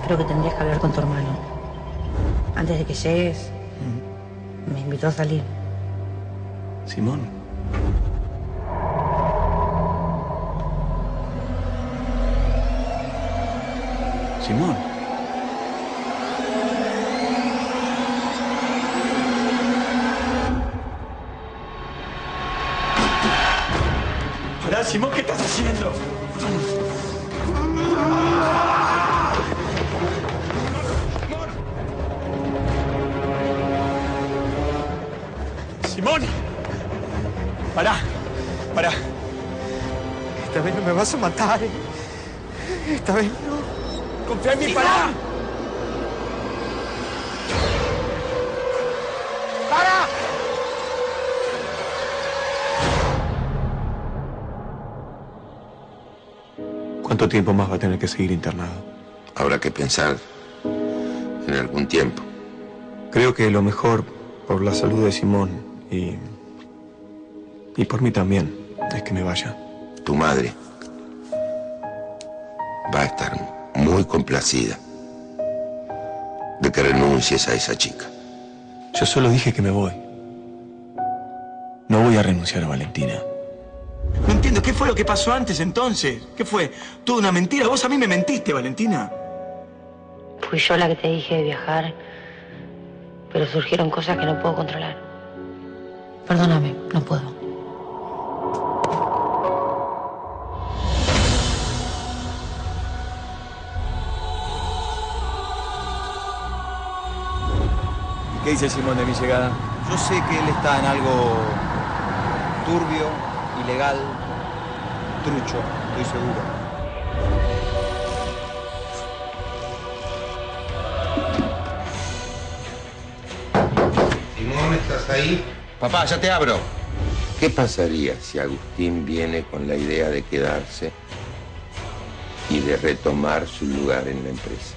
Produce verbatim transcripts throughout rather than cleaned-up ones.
Creo que tendrías que hablar con tu hermano. Antes de que llegues, mm. me invitó a salir. Simón. Simón. Pará, Simón, ¿qué estás haciendo? Simón. Pará, pará. Esta vez no me vas a matar, ¿eh? Esta vez no. Confía en mí, pará. ¡Para! ¿Cuánto tiempo más va a tener que seguir internado? Habrá que pensar en algún tiempo. Creo que lo mejor por la salud de Simón y... y por mí también es que me vaya. Tu madre va a estar muy complacida de que renuncies a esa chica. Yo solo dije que me voy. No voy a renunciar a Valentina. No entiendo, ¿qué fue lo que pasó antes entonces? ¿Qué fue? ¿Toda una mentira? Vos a mí me mentiste, Valentina. Fui yo la que te dije de viajar, pero surgieron cosas que no puedo controlar. Perdóname, no puedo. ¿Qué dice Simón de mi llegada? Yo sé que él está en algo turbio, ilegal, trucho, estoy seguro. Simón, ¿estás ahí? Papá, ya te abro. ¿Qué pasaría si Agustín viene con la idea de quedarse y de retomar su lugar en la empresa?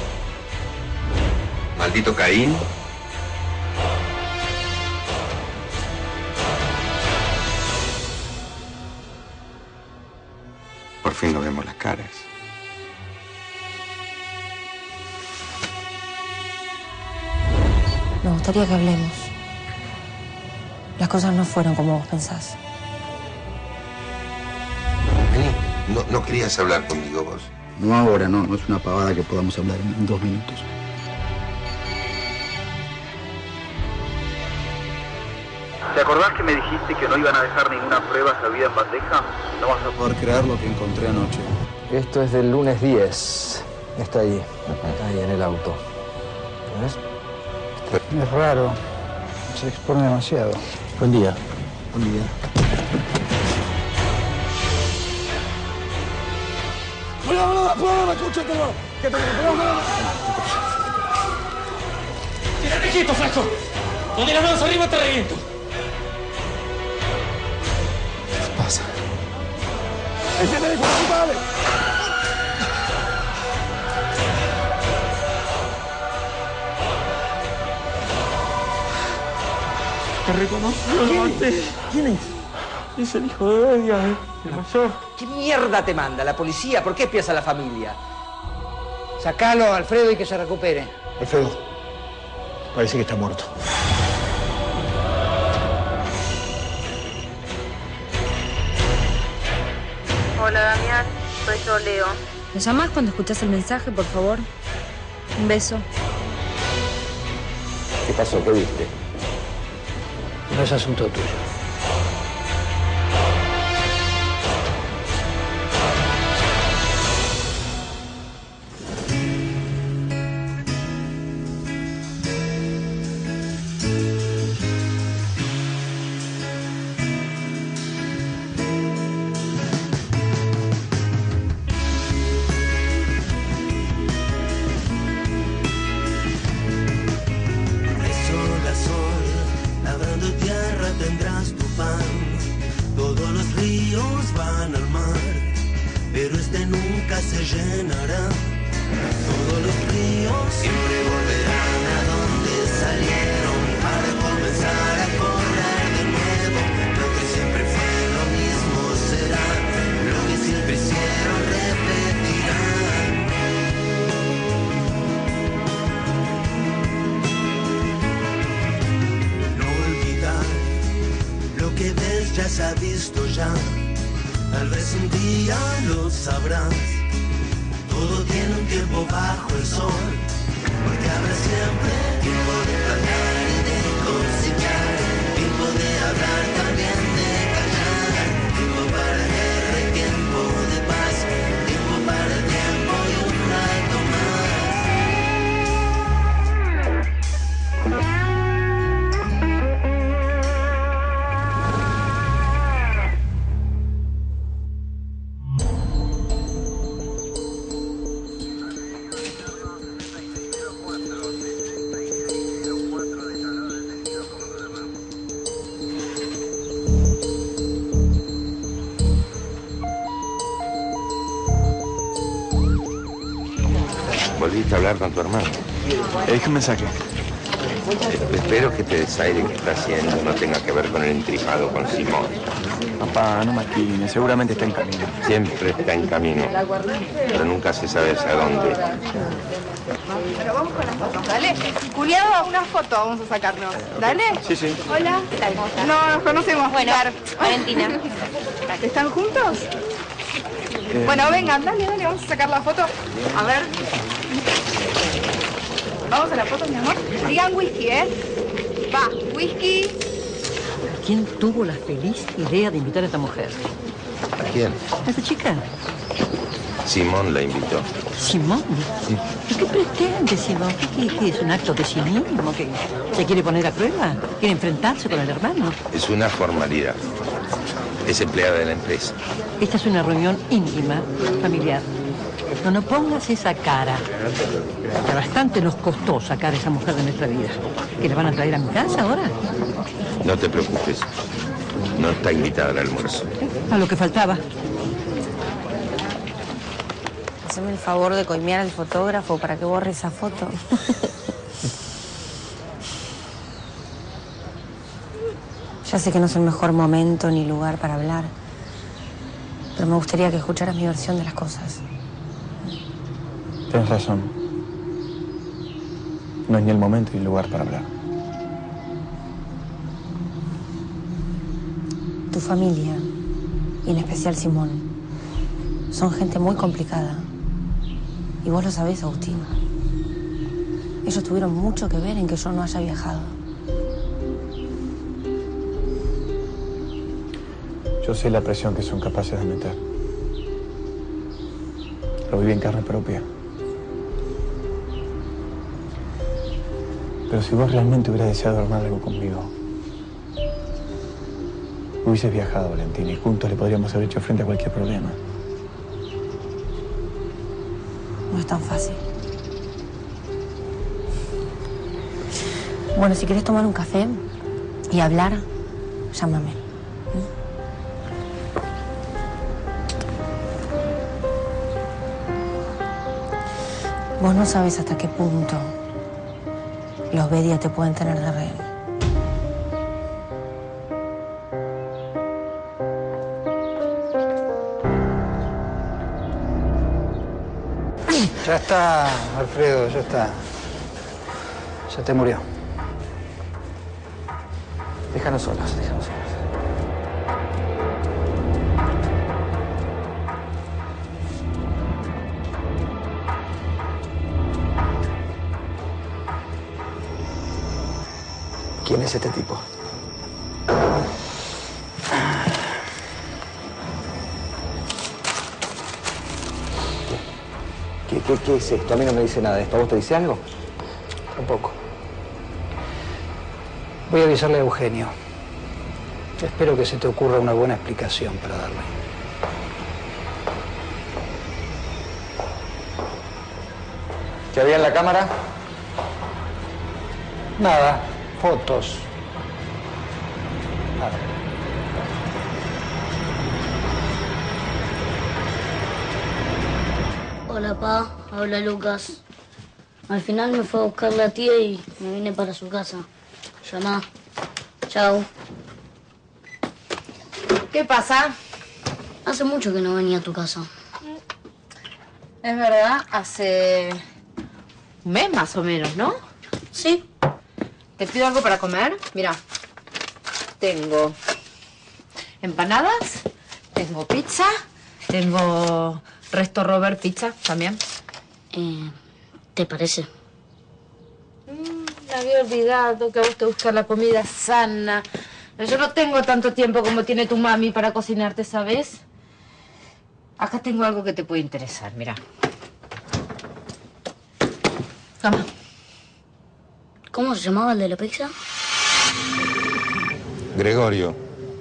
Maldito Caín. Por fin nos vemos las caras. Me gustaría que hablemos. Las cosas no fueron como vos pensás. Vení, ¿no, no querías hablar conmigo vos? No ahora, no. No es una pavada que podamos hablar en, en dos minutos. ¿Te acordás que me dijiste que no iban a dejar ninguna prueba servida en bandeja? No vas a poder creer lo que encontré anoche. Esto es del lunes diez. Está ahí, ahí en el auto. ¿Ves? Es raro. Se expone demasiado. Buen día. Buen día. ¡Tírate quieto, flaco! Ponte las manos arriba, te reviento. ¿Qué pasa? Te reconozco, lo maté. ¿Quién es? Es el hijo de Bedia, ¿eh? El mayor. ¿Qué mierda te manda la policía? ¿Por qué espías a la familia? Sacalo, Alfredo, y que se recupere. Alfredo. Parece que está muerto. Hola, Damián. Soy yo, Leo. ¿Me llamás cuando escuchás el mensaje, por favor? Un beso. ¿Qué pasó? ¿Qué viste? No es asunto tuyo. Tendrás tu pan, todos los ríos van al mar, pero este nunca se llenará. Todos los ríos siempre volverán a donde salieron para comenzar a correr de nuevo. Lo que siempre fue lo mismo será, lo que siempre hicieron repetirán. ya se ha visto ya. Tal vez un día lo sabrás. Todo tiene un tiempo bajo el sol, porque habrá siempre tiempo de plantar y de cosechar, tiempo de hablar, también de callar, tiempo para la guerra y tiempo de paz, tiempo para el tiempo y un rato ¿Volviste a hablar con tu hermano? Le dije un mensaje. Eh, Espero que este desaire que está haciendo no tenga que ver con el entripado con Simón. Papá, no maquines, seguramente está en camino. Siempre está en camino, pero nunca se sabe hacia dónde. Pero vamos con las fotos, dale. Culiado, una foto vamos a sacarnos. ¿Dale? Sí, sí. Hola. No, nos conocemos. Bueno, Claro. Valentina. ¿Están juntos? Eh, Bueno, vengan, dale, dale, vamos a sacar la foto. A ver. Vamos a la foto, mi amor. Digan whisky, ¿eh? Va, whisky. ¿Quién tuvo la feliz idea de invitar a esta mujer? ¿A quién? ¿A esta chica? Simón la invitó. ¿Simón? Sí. ¿Y qué pretende, Simón? ¿Qué, qué, qué es un acto de cinismo? ¿Que se quiere poner a prueba? ¿Quiere enfrentarse con el hermano? Es una formalidad. Es empleada de la empresa. Esta es una reunión íntima, familiar. No, no pongas esa cara. Que bastante nos costó sacar a esa mujer de nuestra vida. ¿Que la van a traer a mi casa ahora? No te preocupes. No está invitada al almuerzo. A lo que faltaba. Haceme el favor de coimear al fotógrafo para que borre esa foto. Ya sé que no es el mejor momento ni lugar para hablar, pero me gustaría que escucharas mi versión de las cosas. Tienes razón. No es ni el momento ni el lugar para hablar. Tu familia, y en especial Simón, son gente muy complicada. Y vos lo sabés, Agustín. Ellos tuvieron mucho que ver en que yo no haya viajado. Yo sé la presión que son capaces de meter. Lo viví en carne propia. Pero si vos realmente hubieras deseado armar algo conmigo, hubieses viajado, Valentina, y juntos le podríamos haber hecho frente a cualquier problema. No es tan fácil. Bueno, si querés tomar un café y hablar, llámame. Vos no sabes hasta qué punto los Bedia te pueden tener de rehén. Ya está, Alfredo, ya está. Ya te murió. Déjanos solos, déjanos solos. ¿Quién es este tipo? ¿Qué, qué, qué es esto? A mí no me dice nada de esto. ¿A vos te dice algo? Tampoco. Voy a avisarle a Eugenio. Espero que se te ocurra una buena explicación para darle. ¿Qué había en la cámara? Nada, fotos. Nada. Hola, pa. Habla Lucas. Al final me fue a buscar la tía y me vine para su casa. Llamá. Chao. ¿Qué pasa? Hace mucho que no venía a tu casa. Es verdad, hace un mes más o menos, ¿no? Sí. ¿Te pido algo para comer? Mira, tengo empanadas, tengo pizza, tengo Resto Robert Pizza también. Eh, ¿Te parece? Mm, me había olvidado que a vos te gusta la comida sana. Yo no tengo tanto tiempo como tiene tu mami para cocinarte, ¿sabes? Acá tengo algo que te puede interesar, mira. Toma. ¿Cómo se llamaba el de la pizza? Gregorio.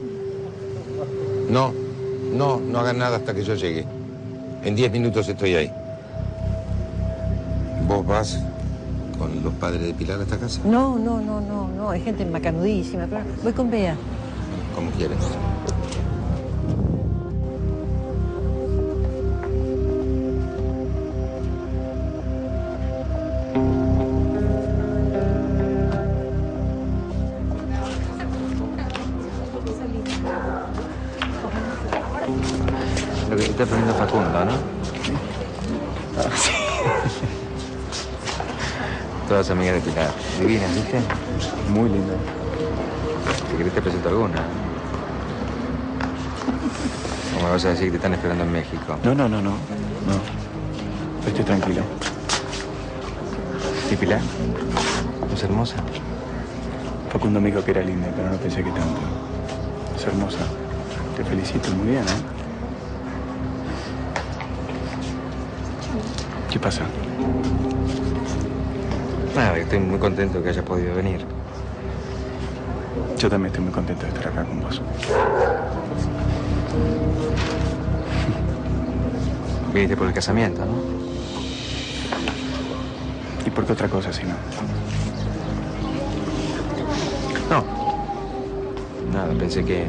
No, no, no hagan nada hasta que yo llegue. En diez minutos estoy ahí. ¿Vos vas con los padres de Pilar a esta casa? No, no, no, no, no. Hay gente macanudísima. Pero voy con Bea. Como quieras. Lo que está poniendo Facundo, ¿no? Ah, sí. Todas amigas de Pilar. Divinas, ¿viste? Muy linda. Si querés te presento alguna. ¿O me vas a decir que te están esperando en México? No, no, no, no. No. Estoy tranquilo. ¿Y Pilar? ¿Es hermosa? Facundo me dijo que era linda, pero no pensé que tanto. Es hermosa. Te felicito, muy bien, ¿eh? ¿Qué pasa? Nada, estoy muy contento que hayas podido venir. Yo también estoy muy contento de estar acá con vos. Viniste por el casamiento, ¿no? ¿Y por qué otra cosa, si no? No. Nada, pensé que...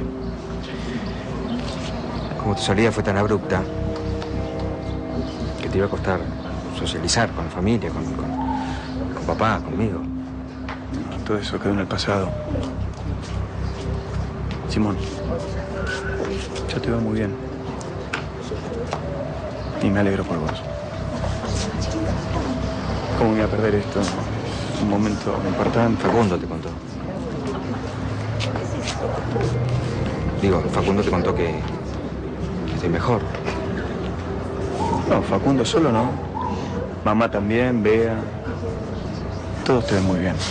Como tu salida fue tan abrupta, que te iba a costar socializar con la familia, con, con, con papá, conmigo. No, todo eso quedó en el pasado. Simón, ya te va muy bien. Y me alegro por vos. ¿Cómo me voy a perder esto? Es un momento importante. Facundo te contó. Digo, Facundo te contó que, que estoy mejor. No, Facundo solo no. Mamá también, Bea. Todos te ven muy bien.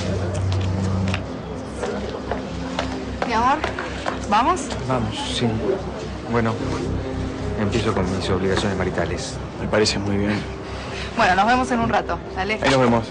Mi amor, ¿vamos? Vamos, sí. Bueno, empiezo con mis obligaciones maritales. Me parece muy bien. Bueno, nos vemos en un rato. Dale. Ahí nos vemos.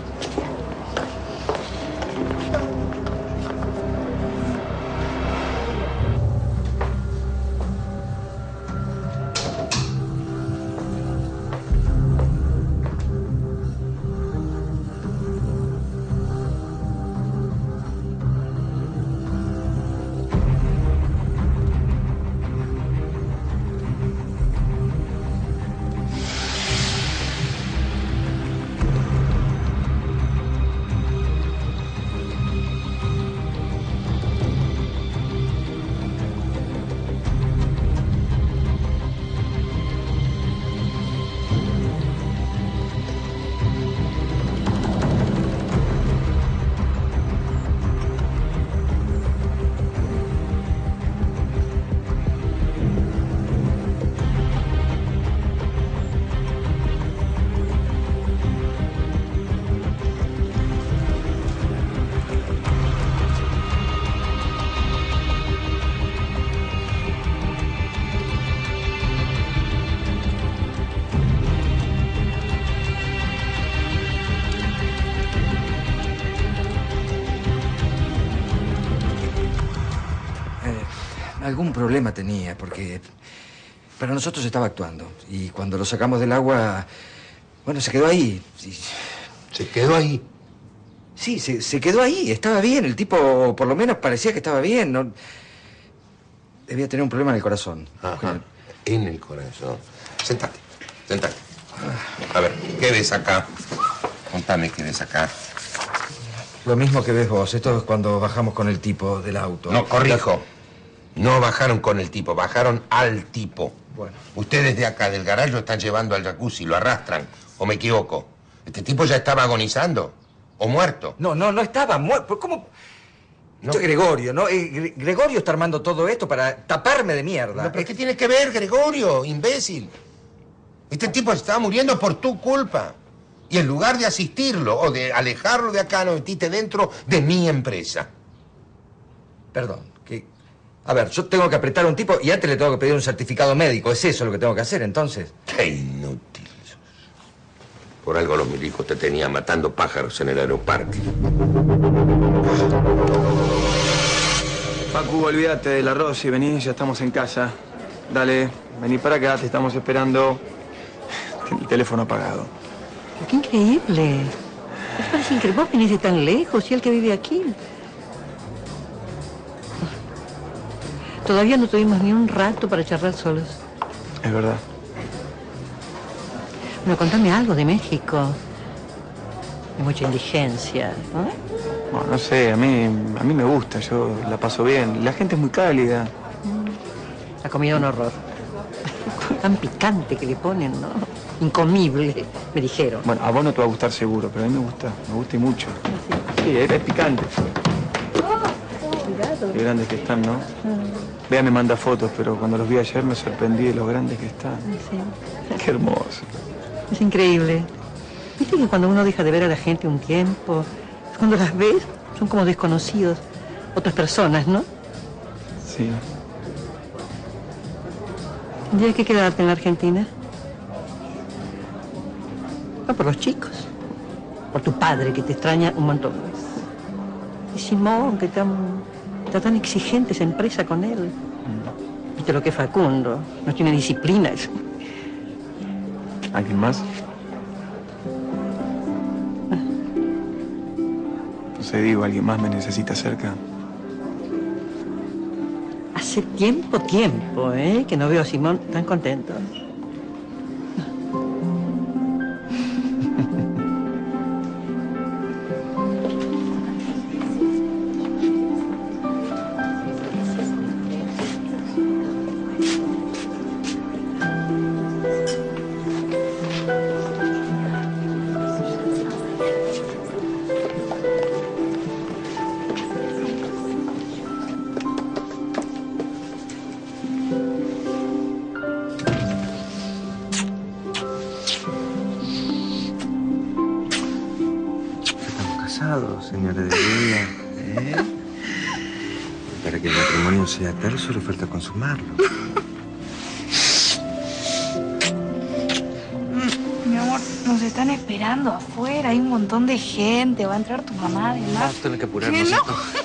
Algún problema tenía, porque para nosotros estaba actuando. Y cuando lo sacamos del agua, bueno, se quedó ahí. ¿Se quedó ahí? Sí, se, se quedó ahí. Estaba bien. El tipo, por lo menos, parecía que estaba bien. No... Debía tener un problema en el corazón. Ajá, en el corazón. Sentate, sentate. A ver, ¿qué ves acá? Contame qué ves acá. Lo mismo que ves vos. Esto es cuando bajamos con el tipo del auto. No, corrijo. No bajaron con el tipo, bajaron al tipo. Bueno. Ustedes de acá del garaje lo están llevando al jacuzzi, lo arrastran. ¿O me equivoco? ¿Este tipo ya estaba agonizando? ¿O muerto? No, no, no estaba muerto. ¿Cómo? No. Yo, Gregorio, ¿no? Eh, Gregorio está armando todo esto para taparme de mierda. No, ¿pero qué tiene que ver, Gregorio, imbécil? Este tipo se estaba muriendo por tu culpa. Y en lugar de asistirlo o de alejarlo de acá, nos metiste dentro de mi empresa. Perdón, que... A ver, yo tengo que apretar a un tipo y antes le tengo que pedir un certificado médico. ¿Es eso lo que tengo que hacer, entonces? ¡Qué inútil! Por algo los milicos te tenían matando pájaros en el aeroparque. Facu, olvídate del arroz y vení, ya estamos en casa. Dale, vení para acá, te estamos esperando. El teléfono apagado. ¡Qué increíble! Es parece increíble. Vos venís de tan lejos y el que vive aquí. Todavía no tuvimos ni un rato para charlar solos. Es verdad. Bueno, contame algo de México. Hay mucha indigencia, ¿no? No, no sé, a mí, a mí me gusta, yo la paso bien. La gente es muy cálida. La comida un horror. Tan picante que le ponen, ¿no? Incomible, me dijeron. Bueno, a vos no te va a gustar seguro, pero a mí me gusta, me gusta y mucho. Sí, es, es picante. Cuidado. Qué grandes que están, ¿no? Bea me manda fotos, pero cuando los vi ayer me sorprendí de lo grandes que están. Sí. Qué hermoso. Es increíble. Viste que cuando uno deja de ver a la gente un tiempo, cuando las ves, son como desconocidos. Otras personas, ¿no? Sí. ¿Tendrías que quedarte en la Argentina? No, por los chicos. Por tu padre, que te extraña un montón. Y Simón, que tan, está tan exigente esa empresa con él. Mm. Viste lo que es Facundo. No tiene disciplina. ¿Alguien más? No sé, digo, ¿alguien más me necesita cerca? Hace tiempo, tiempo, ¿eh? Que no veo a Simón tan contento. Señora de vida, ¿eh? Para que el matrimonio sea tal, solo falta consumarlo. Mi amor, nos están esperando afuera, hay un montón de gente, va a entrar tu mamá además. Vamos a tener que apurarnos. ¿Qué no?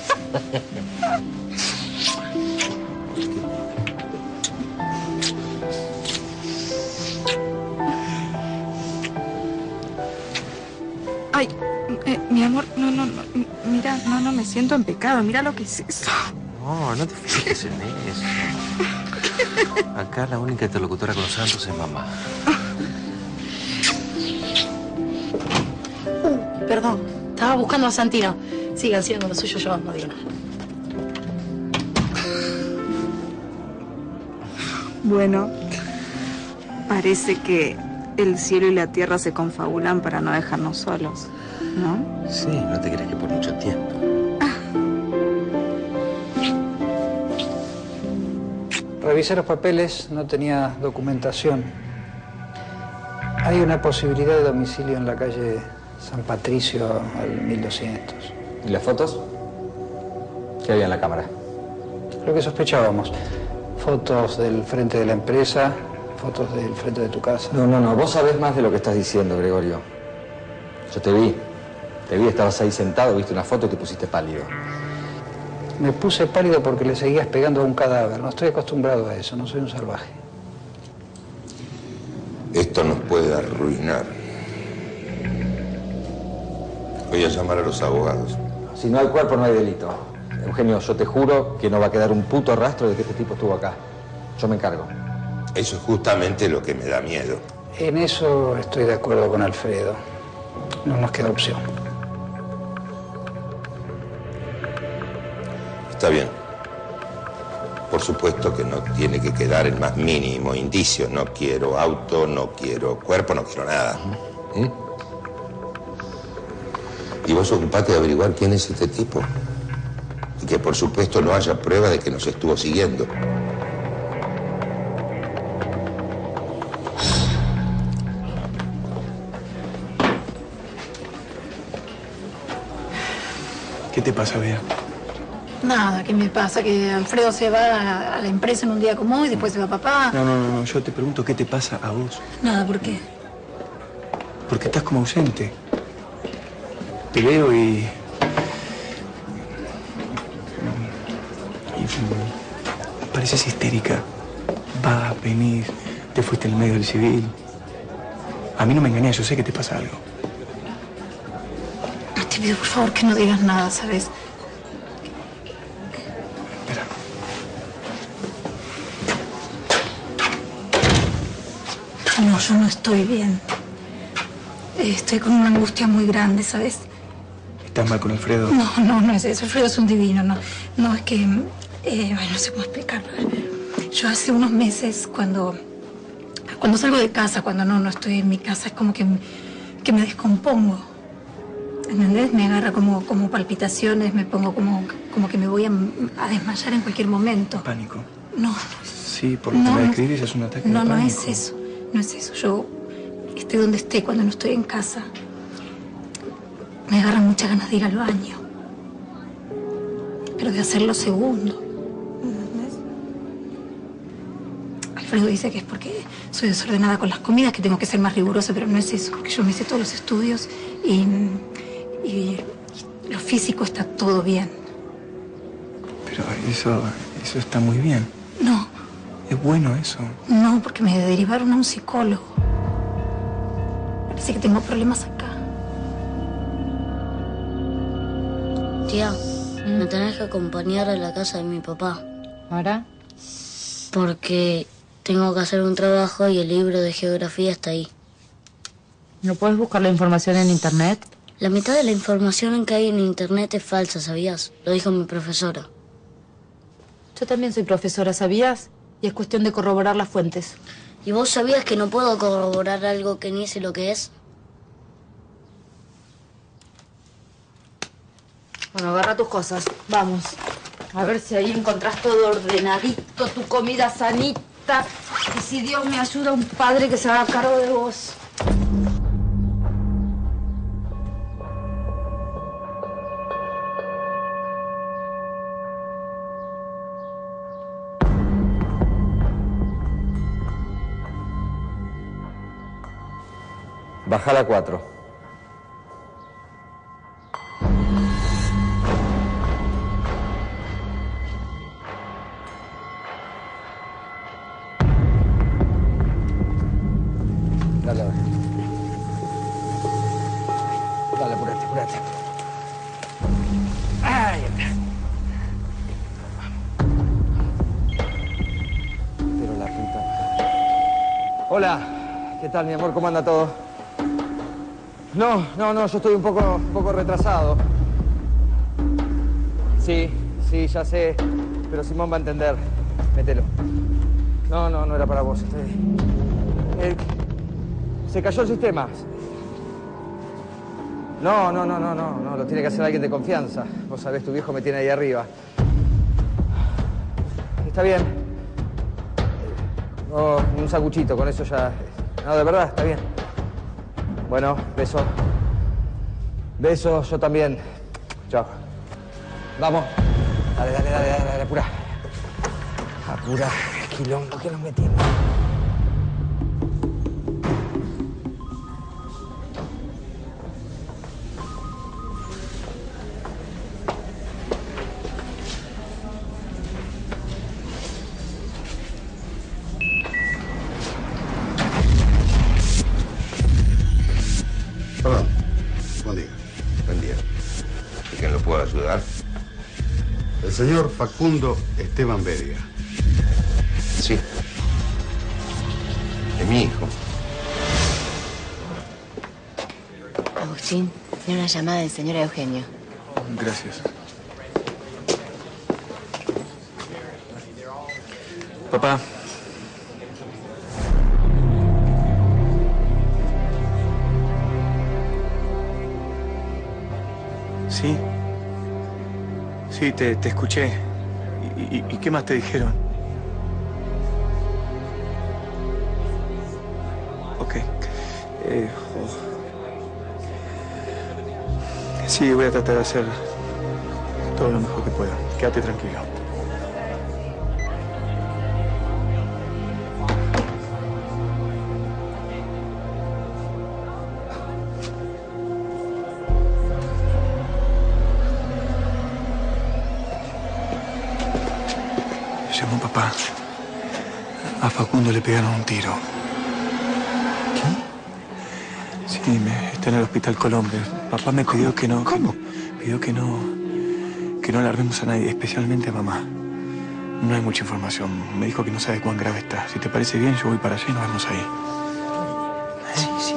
Ay, eh, mi amor, no, no, no, mira, no, no, me siento en pecado, mira lo que es eso. No, no te fijes en eso. Acá la única interlocutora con los santos es mamá. Uh, perdón, estaba buscando a Santino. Sigan, sigan con lo suyo, yo no digo nada. Bueno, parece que el cielo y la tierra se confabulan para no dejarnos solos, ¿no? Sí, no te creas que por mucho tiempo. Revisé los papeles, no tenía documentación. Hay una posibilidad de domicilio en la calle San Patricio al mil doscientos. ¿Y las fotos? ¿Qué había en la cámara? Lo que sospechábamos. Fotos del frente de la empresa, fotos del frente de tu casa. No, no, no. Vos sabés más de lo que estás diciendo, Gregorio. Yo te vi. Te vi, estabas ahí sentado, viste una foto y te pusiste pálido. Me puse pálido porque le seguías pegando a un cadáver. No estoy acostumbrado a eso, no soy un salvaje. Esto nos puede arruinar. Voy a llamar a los abogados. Si no hay cuerpo, no hay delito. Eugenio, yo te juro que no va a quedar un puto rastro de que este tipo estuvo acá. Yo me encargo. Eso es justamente lo que me da miedo. En eso estoy de acuerdo con Alfredo. No nos queda opción. Está bien. Por supuesto que no tiene que quedar el más mínimo indicio. No quiero auto, no quiero cuerpo, no quiero nada. ¿Mm? Y vos ocupate de averiguar quién es este tipo. Y que por supuesto no haya prueba de que nos estuvo siguiendo. ¿Qué te pasa, Bea? Nada, ¿qué me pasa? Que Alfredo se va a la empresa en un día como hoy, después se va papá. No, no, no, no, yo te pregunto qué te pasa a vos. Nada, ¿por qué? Porque estás como ausente. Te veo y... y pareces histérica. Vas, venís, te fuiste en el medio del civil. A mí no me engañás, yo sé que te pasa algo. Te pido, por favor, que no digas nada, ¿sabes? No, yo no estoy bien. Estoy con una angustia muy grande, ¿sabes? ¿Estás mal con Alfredo? No, no, no es eso. Alfredo es un divino, no. No, es que... Eh, bueno, no sé cómo explicarlo. Yo hace unos meses, cuando... Cuando salgo de casa, cuando no, no estoy en mi casa, es como que, que me descompongo. ¿Entendés? Me agarra como, como palpitaciones, me pongo como, como que me voy a, a desmayar en cualquier momento. Pánico. No, no. Sí, por lo No, que me no. describís es un ataque No, de no pánico. es eso. No es eso. Yo, esté donde esté, cuando no estoy en casa, me agarran muchas ganas de ir al baño. Pero de hacerlo segundo. ¿Entendés? Alfredo dice que es porque soy desordenada con las comidas, que tengo que ser más rigurosa, pero no es eso, porque yo me hice todos los estudios y, y, y lo físico está todo bien. Pero eso, eso está muy bien. No, Es bueno eso. no, porque me derivaron a un psicólogo. Parece que tengo problemas acá. Tía, me tenés que acompañar a la casa de mi papá. ¿Ahora? Porque tengo que hacer un trabajo y el libro de geografía está ahí. ¿No puedes buscar la información en internet? La mitad de la información que hay en internet es falsa, ¿sabías? Lo dijo mi profesora. Yo también soy profesora, ¿sabías? Y es cuestión de corroborar las fuentes. ¿Y vos sabías que no puedo corroborar algo que ni sé lo que es? Bueno, agarra tus cosas. Vamos. A ver si ahí encontrás todo ordenadito, tu comida sanita. Y si Dios me ayuda, un padre que se haga cargo de vos. Baja la cuatro. Dale, dale. Dale, apurate, apurate. Ay, pero la puta. Hola, ¿qué tal, mi amor? ¿Cómo anda todo? No, no, no, yo estoy un poco, un poco retrasado. Sí, sí, ya sé, pero Simón va a entender. Mételo. No, no, no era para vos. Estoy... Eh, se cayó el sistema. No, no, no, no, no, no, lo tiene que hacer alguien de confianza. Vos sabés, tu viejo me tiene ahí arriba. Está bien. Oh, un sacuchito, con eso ya... No, de verdad, está bien. Bueno, beso. Beso, yo también. Chao. Vamos. Dale, dale, dale, dale, dale, apura. Apura, qué quilombo que nos metimos. Perdón. Buen día. Buen día. ¿Y quién lo puedo ayudar? El señor Facundo Esteban Bedia. Sí. Es mi hijo. Agustín, tiene una llamada del señor Eugenio. Gracias. Papá. Sí. Sí, te, te escuché. ¿Y, y, ¿Y qué más te dijeron? Ok. Eh, oh. Sí, voy a tratar de hacer todo lo mejor que pueda. Quédate tranquilo. Llamó papá. A Facundo le pegaron un tiro. ¿Qué? Sí, me, está en el Hospital Colombia. Papá me pidió que no... ¿Cómo? Pidió que no... que no alarmemos a nadie, especialmente a mamá. No hay mucha información. Me dijo que no sabe cuán grave está. Si te parece bien, yo voy para allá y nos vemos ahí. Sí, sí.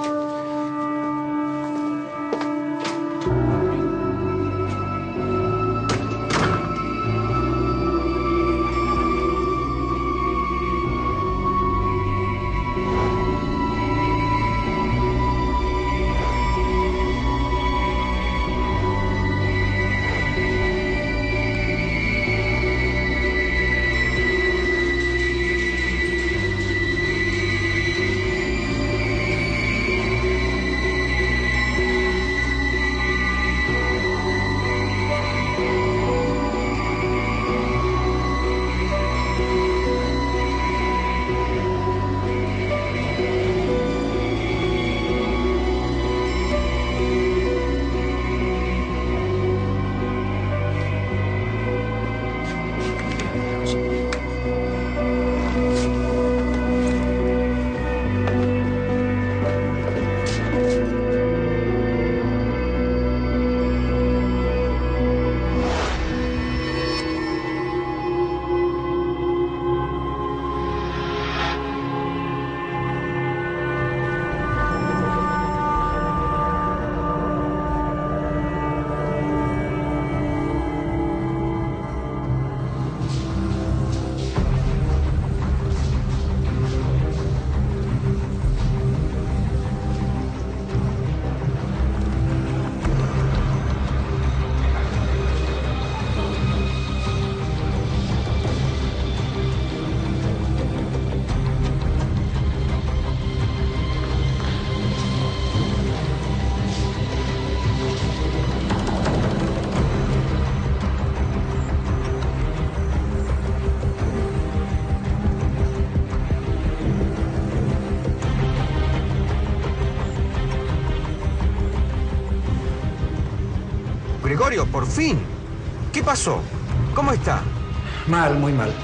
Gregorio, por fin. ¿Qué pasó? ¿Cómo está? Mal, muy mal.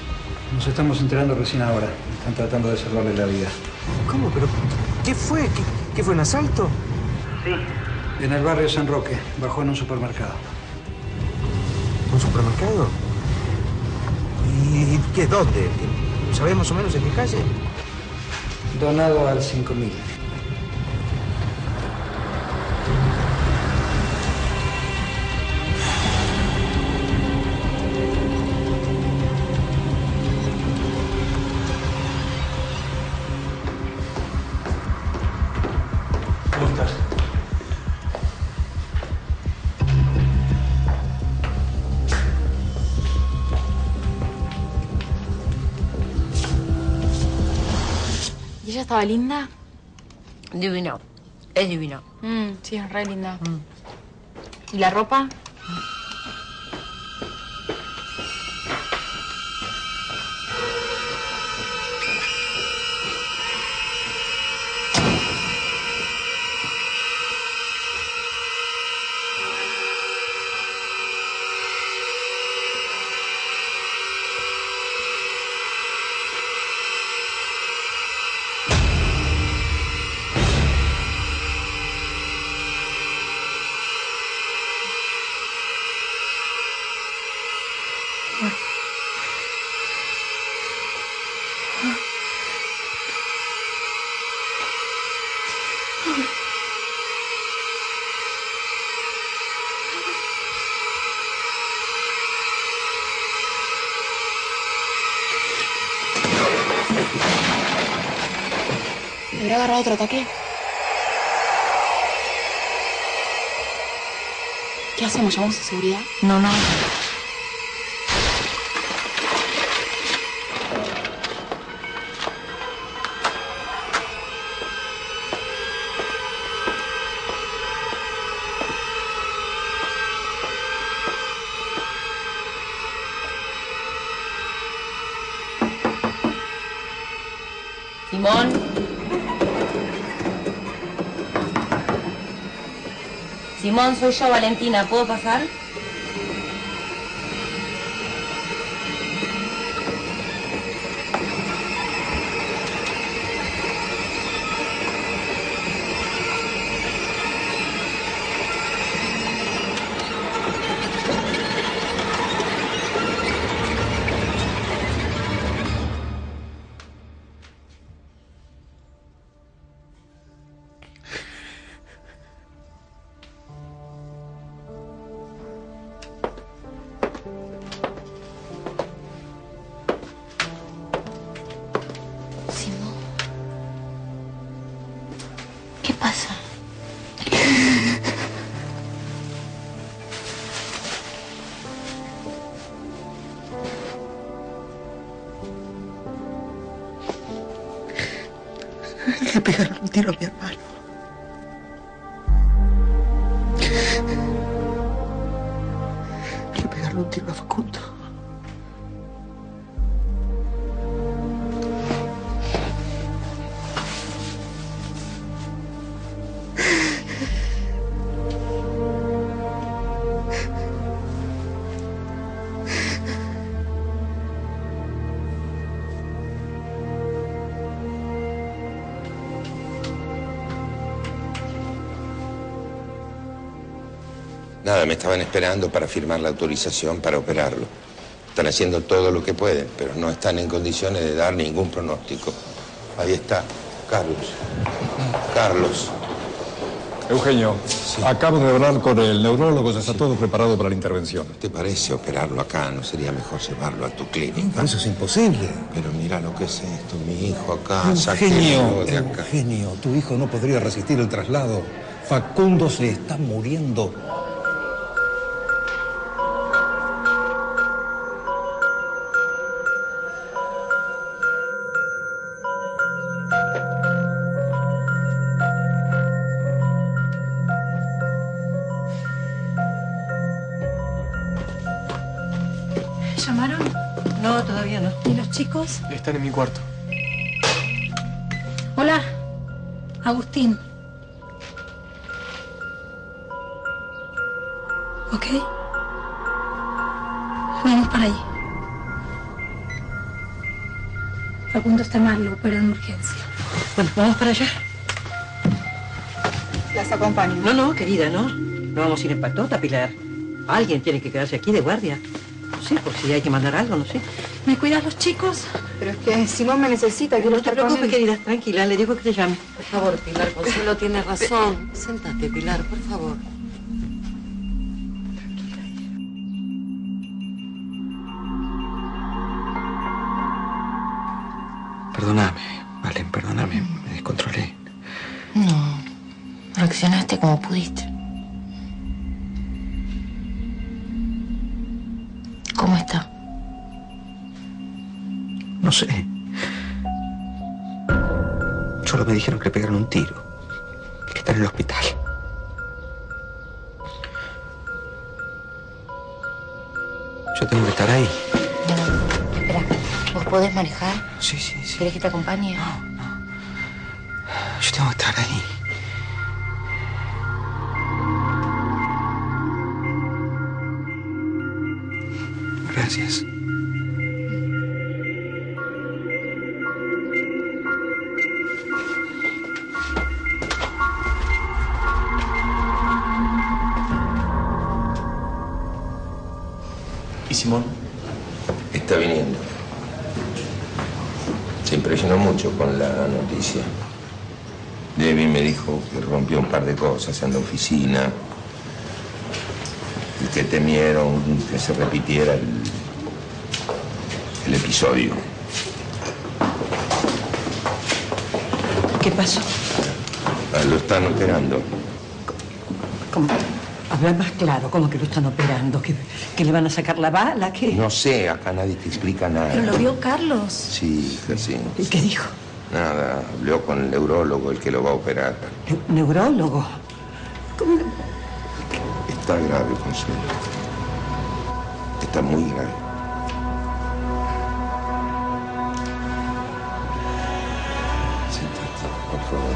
Nos estamos enterando recién ahora. Están tratando de salvarle la vida. ¿Cómo? ¿Pero qué fue? ¿Qué, qué fue, un asalto? Sí. En el barrio San Roque. Bajó en un supermercado. ¿Un supermercado? ¿Y qué? ¿Dónde? ¿Sabés más o menos en qué calle? Donado al cinco mil. ¿Y ella estaba linda? Divino. Es divino. Mm, sí, es re linda. ¿Y la ropa? ¿Me hubiera agarrado otro ataque? ¿Qué hacemos? ¿Llamamos a seguridad? No, no. Simón. Simón, soy yo, Valentina. ¿Puedo pasar? ¿Qué pasa? Le pegaron un tiro a mi hermano. Le pegaron un tiro a Facundo. Nada, me estaban esperando para firmar la autorización para operarlo. Están haciendo todo lo que pueden, pero no están en condiciones de dar ningún pronóstico. Ahí está, Carlos. Carlos. Eugenio, acabo de hablar con el neurólogo, ya está todo preparado para la intervención. ¿Te parece operarlo acá? ¿No sería mejor llevarlo a tu clínica? Eso es imposible. Pero mira lo que es esto, mi hijo acá, Eugenio, sáquenlo de acá. Eugenio, tu hijo no podría resistir el traslado. Facundo se está muriendo. ¿Llamaron? No, todavía no. ¿Y los chicos? Están en mi cuarto. Hola, Agustín. ¿Ok? Vamos para allí. Facundo está mal, lo operan en urgencia. Bueno, vamos para allá. Las acompaño. No, no, querida, no. No vamos a ir en patota, Pilar. Alguien tiene que quedarse aquí de guardia. No sé, por si hay que mandar algo, no sé. ¿Me cuidas los chicos? Pero es que Simón me necesita, quiero No te estar con preocupes, él. querida, tranquila, le digo que te llame. Por favor, Pilar, Consuelo tiene razón. Séntate, Pilar, por favor. Perdóname, Valen, perdóname, me descontrolé. No, reaccionaste como pudiste. ¿Cómo está? No sé. Solo me dijeron que le pegaron un tiro. Y que está en el hospital. Yo tengo que estar ahí. Espera, ¿vos podés manejar? Sí, sí, sí. ¿Querés que te acompañe? Yo tengo que estar ahí. Gracias. ¿Y Simón? Está viniendo. Se impresionó mucho con la noticia. Debbie me dijo que rompió un par de cosas en la oficina y que temieron que se repitiera el, el episodio. ¿Qué pasó? Ah, lo están operando. ¿Cómo? Habla más claro, ¿cómo que lo están operando? ¿Que, que le van a sacar la bala? ¿Qué? No sé, acá nadie te explica nada. Pero lo vio Carlos. Sí, hija, sí. ¿Y qué dijo? Nada, habló con el neurólogo, el que lo va a operar. ¿Ne- ¿Neurólogo? ¿Cómo? Está grave, Consuelo. Está muy grave. Siéntate, por favor.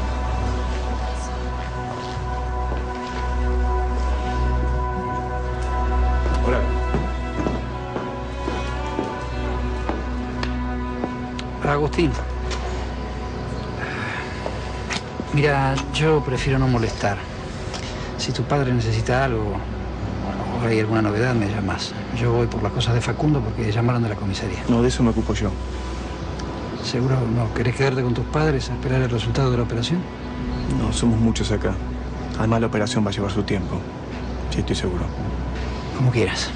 Hola. Agustín. Mira, yo prefiero no molestar. Si tu padre necesita algo, bueno, o hay alguna novedad, me llamas. Yo voy por las cosas de Facundo porque llamaron de la comisaría. No, de eso me ocupo yo. ¿Seguro no querés quedarte con tus padres a esperar el resultado de la operación? No, somos muchos acá. Además, la operación va a llevar su tiempo. Sí, estoy seguro. Como quieras.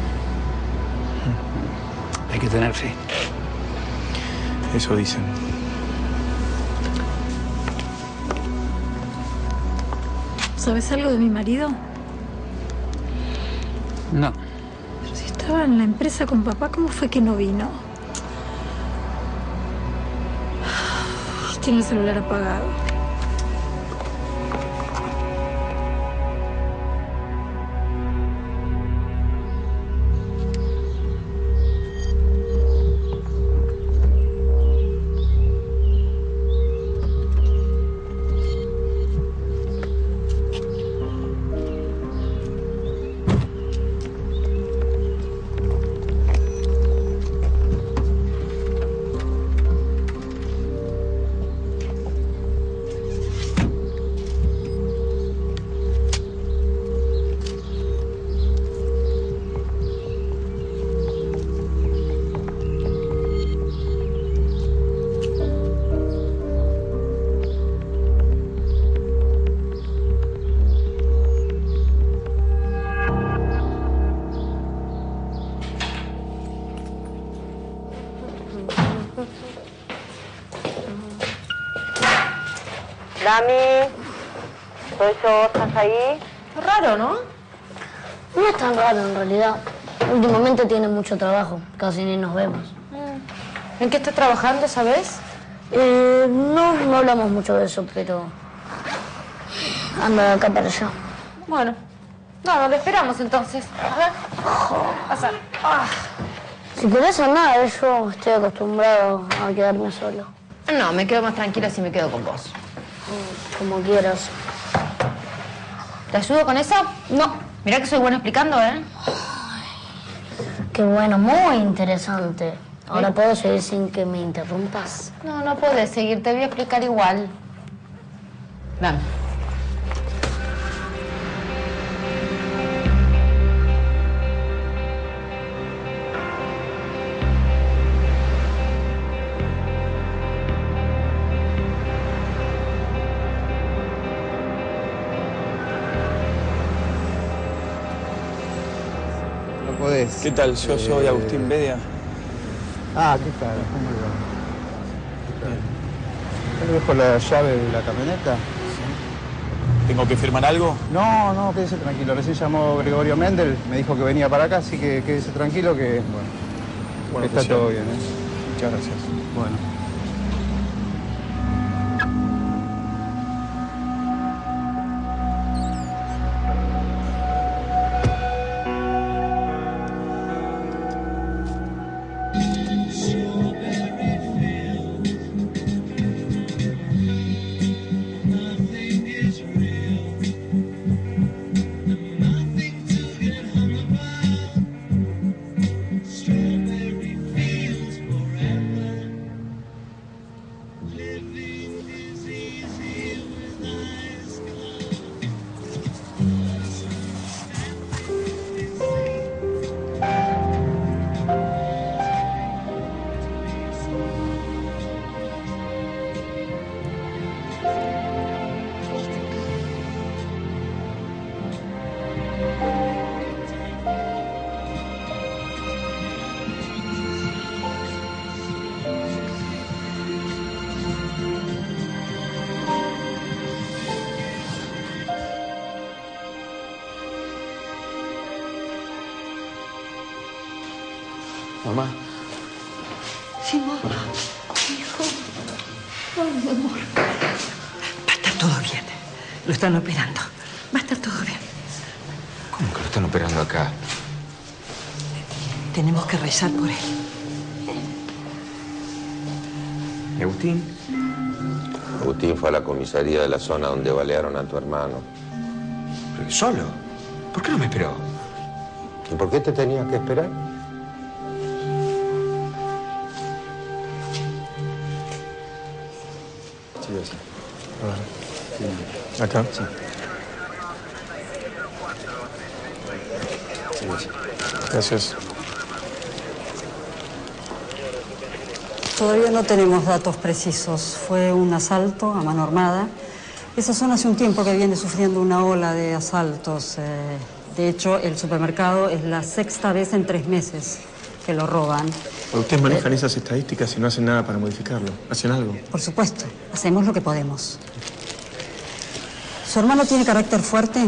Hay que tener fe. Eso dicen. ¿Sabes algo de mi marido? No. Pero si estaba en la empresa con papá, ¿cómo fue que no vino? Tiene el celular apagado. Dami, soy yo, ¿estás ahí? Raro, ¿no? No es tan raro, en realidad. Últimamente tiene mucho trabajo. Casi ni nos vemos. ¿En qué estás trabajando, sabes? Eh, no, no hablamos mucho de eso, pero... anda de acá para allá. Bueno, no, lo esperamos entonces. A ver. Pasa. Ah. Si querés andar, yo estoy acostumbrado a quedarme solo. No, me quedo más tranquila si me quedo con vos. Como quieras. ¿Te ayudo con eso? No. Mirá que soy buena explicando, ¿eh? Qué bueno, muy interesante. Ahora puedo seguir sin que me interrumpas. No, no podés seguir, te voy a explicar igual. Dame. Podés. ¿Qué tal? Yo soy Eh, Agustín Bedia. Ah, ¿qué tal? ¿Cómo le va? ¿Qué tal? ¿Ya le dejo la llave de la camioneta? ¿Tengo que firmar algo? No, no, quédese tranquilo. Recién llamó Gregorio Mendel, me dijo que venía para acá, así que quédese tranquilo que, bueno, Bueno, está pues ya. todo bien, ¿eh? Muchas gracias. Bueno. Mamá. Simón, hijo. Ay, mi amor. Va a estar todo bien. Lo están operando. Va a estar todo bien. ¿Cómo que lo están operando acá? Tenemos que rezar por él. ¿Y Agustín? Agustín fue a la comisaría de la zona donde balearon a tu hermano. ¿Pero solo? ¿Por qué no me esperó? ¿Y por qué te tenías que esperar? Sí, sí. A ver. Sí. ¿Acá? Sí. Sí, sí. Gracias. Todavía no tenemos datos precisos. Fue un asalto a mano armada. Esa zona hace un tiempo que viene sufriendo una ola de asaltos. Eh, de hecho, el supermercado es la sexta vez en tres meses que lo roban. ¿Ustedes manejan esas estadísticas y no hacen nada para modificarlo? ¿Hacen algo? Por supuesto, hacemos lo que podemos. ¿Su hermano tiene carácter fuerte?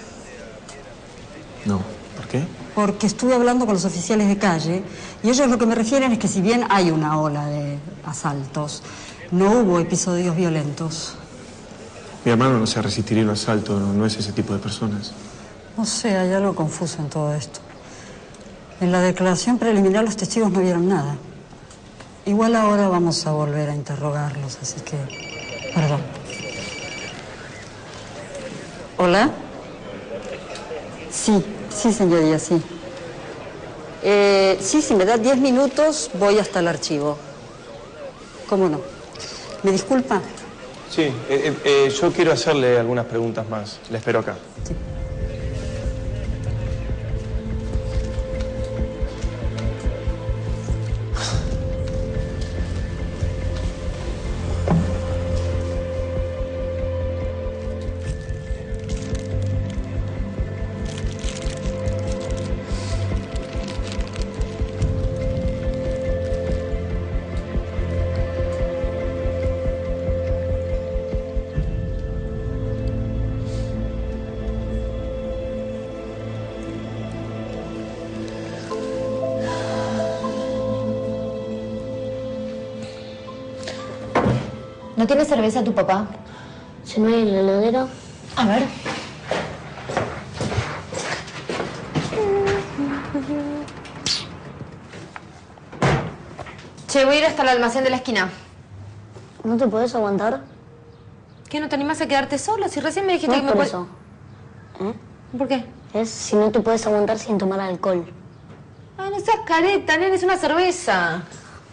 No. ¿Por qué? Porque estuve hablando con los oficiales de calle y ellos lo que me refieren es que si bien hay una ola de asaltos, no hubo episodios violentos. Mi hermano no se resistiría a un asalto, no, no es ese tipo de personas. No sé, hay algo confuso en todo esto. En la declaración preliminar los testigos no vieron nada. Igual ahora vamos a volver a interrogarlos, así que... Perdón. ¿Hola? Sí, sí, señoría, sí. Eh, sí, si me da diez minutos, voy hasta el archivo. ¿Cómo no? ¿Me disculpa? Sí, eh, eh, yo quiero hacerle algunas preguntas más. La espero acá. Sí. ¿No tiene cerveza tu papá? Si no hay en la heladera. A ver. Che, voy a ir hasta el almacén de la esquina. ¿No te podés aguantar? ¿Qué, no te animás a quedarte sola? Si recién me dijiste No que es me por puedes... eso. ¿Eh? ¿Por qué? Es si no te puedes aguantar sin tomar alcohol. Ay, no seas careta, nene, es una cerveza.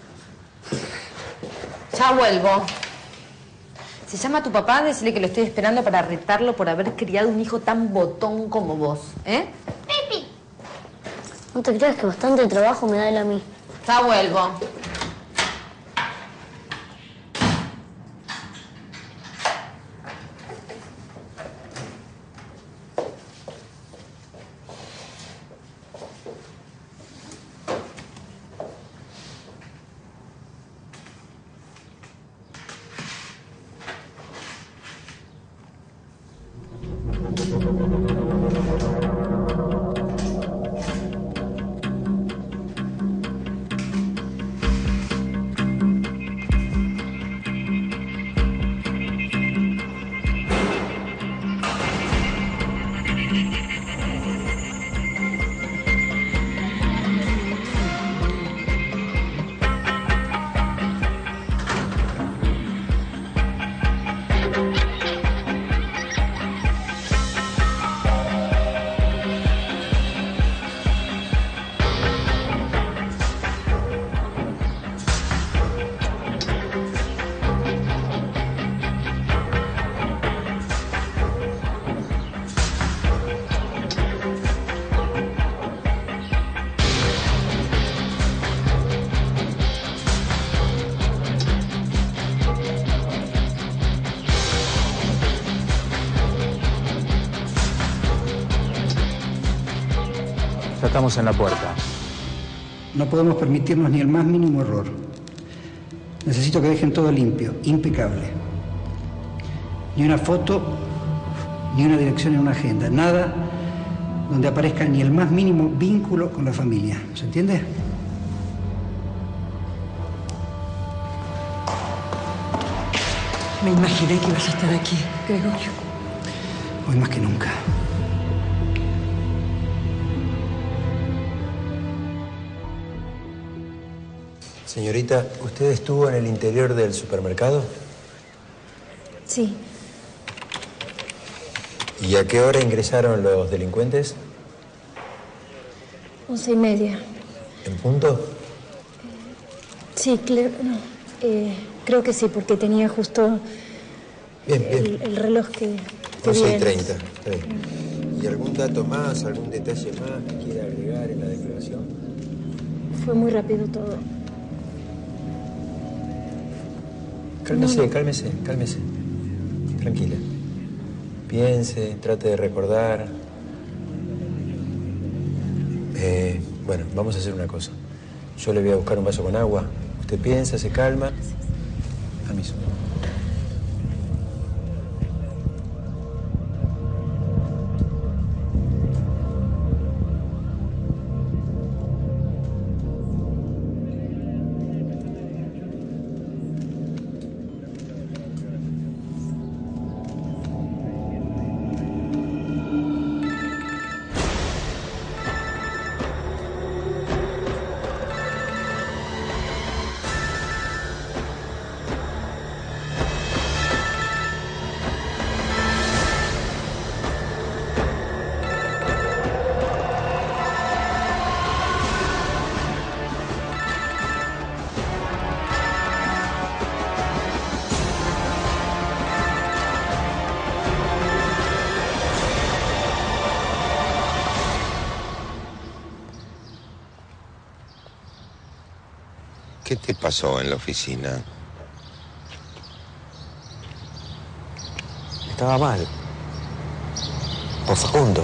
Ya vuelvo. Si llama a tu papá, decirle que lo estoy esperando para retarlo por haber criado un hijo tan botón como vos, ¿eh? ¡Pipi! No te creas que bastante trabajo me da él a mí. Ya vuelvo. Ya estamos en la puerta. No podemos permitirnos ni el más mínimo error. Necesito que dejen todo limpio, impecable. Ni una foto, ni una dirección en una agenda. Nada donde aparezca ni el más mínimo vínculo con la familia. ¿Se entiende? Me imaginé que ibas a estar aquí, Gregorio. Hoy más que nunca. Señorita, ¿usted estuvo en el interior del supermercado? Sí. ¿Y a qué hora ingresaron los delincuentes? Once y media. ¿En punto? Sí, claro, no, eh, creo que sí, porque tenía justo Bien, bien. el, el reloj que, que once y viene. treinta. Está bien. ¿Y algún dato más, algún detalle más que quiera agregar en la declaración? Fue muy rápido todo. Cálmese, No, no. cálmese, cálmese. Tranquila. Piense, trate de recordar. Eh, bueno, vamos a hacer una cosa. Yo le voy a buscar un vaso con agua. Usted piensa, se calma. A mí solo. ¿Qué te pasó en la oficina? Estaba mal. Por Facundo.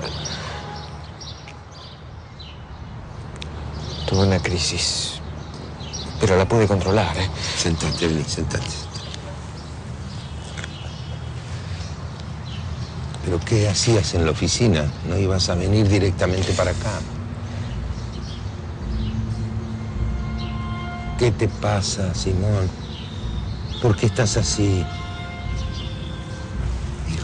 Tuve una crisis. Pero la pude controlar, ¿eh? Sentate, vení, sentate. ¿Pero qué hacías en la oficina? ¿No ibas a venir directamente para acá? ¿Qué te pasa, Simón? ¿Por qué estás así? Hijo.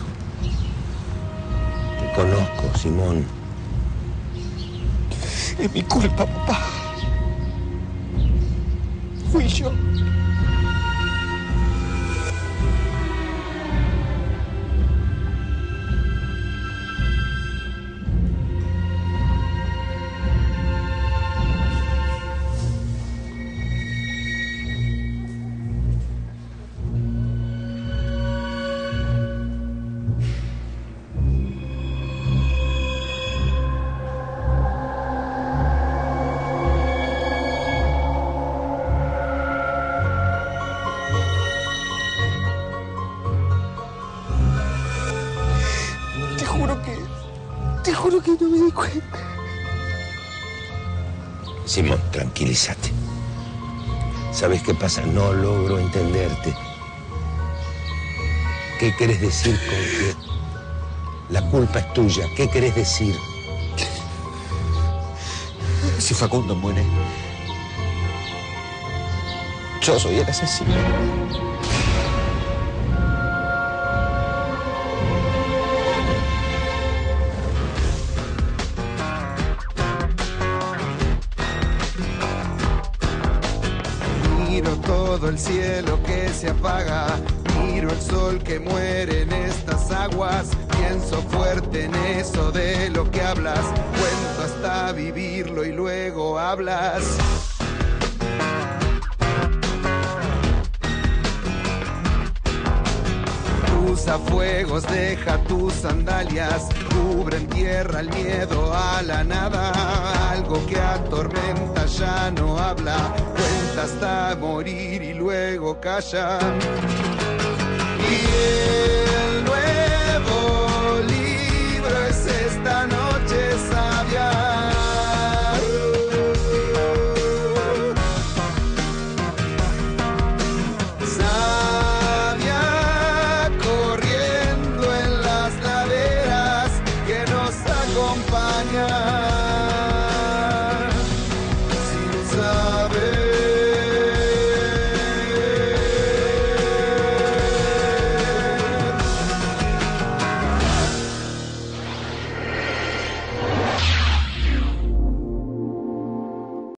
Te conozco, Simón. Es mi culpa, papá. Fui yo. Te juro que... Te juro que no me di cuenta. Simón, tranquilízate. ¿Sabes qué pasa? No logro entenderte. ¿Qué querés decir con que la culpa es tuya? ¿Qué querés decir? Si Facundo muere, yo soy el asesino. Miro todo el cielo que se apaga, miro el sol que muere en estas aguas, pienso fuerte en eso de lo que hablas, cuento hasta vivirlo y luego hablas. Usa fuegos, deja tus sandalias, cubre en tierra el miedo a la nada, algo que atormenta ya no habla, cuenta hasta morir y luego calla. Y